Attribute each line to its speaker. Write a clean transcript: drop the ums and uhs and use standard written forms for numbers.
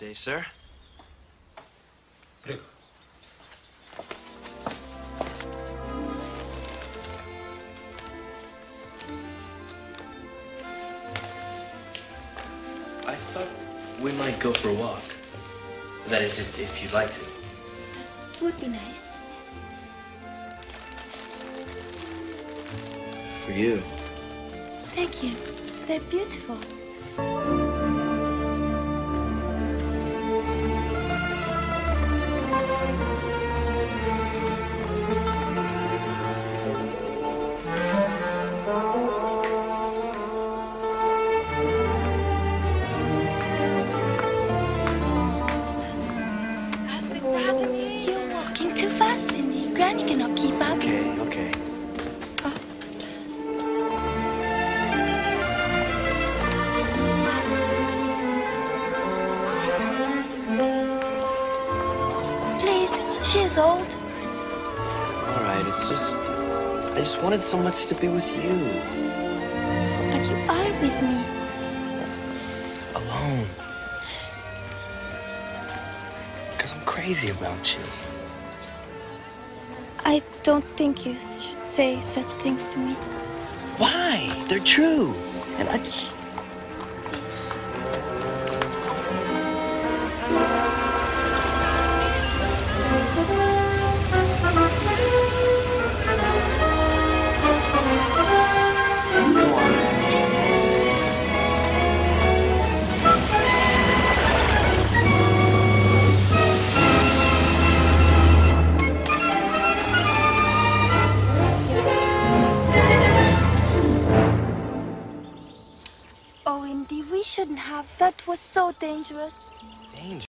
Speaker 1: day, sir.
Speaker 2: Prego.
Speaker 1: I thought we might go for a walk. That is, if you'd like to.
Speaker 3: That would be nice.
Speaker 1: For you.
Speaker 3: Thank you. They're beautiful. You're walking too fast, Cindy. Granny cannot keep up.
Speaker 1: Okay, okay.
Speaker 3: Oh. Please, she is old.
Speaker 1: All right, I just wanted so much to be with you.
Speaker 3: But you are with me.
Speaker 1: Alone. Because I'm crazy about you.
Speaker 3: I don't think you should say such things to me.
Speaker 1: Why? They're true. And I just... Come on.
Speaker 3: Oh, Indy, we shouldn't have. That was so dangerous.
Speaker 1: Danger.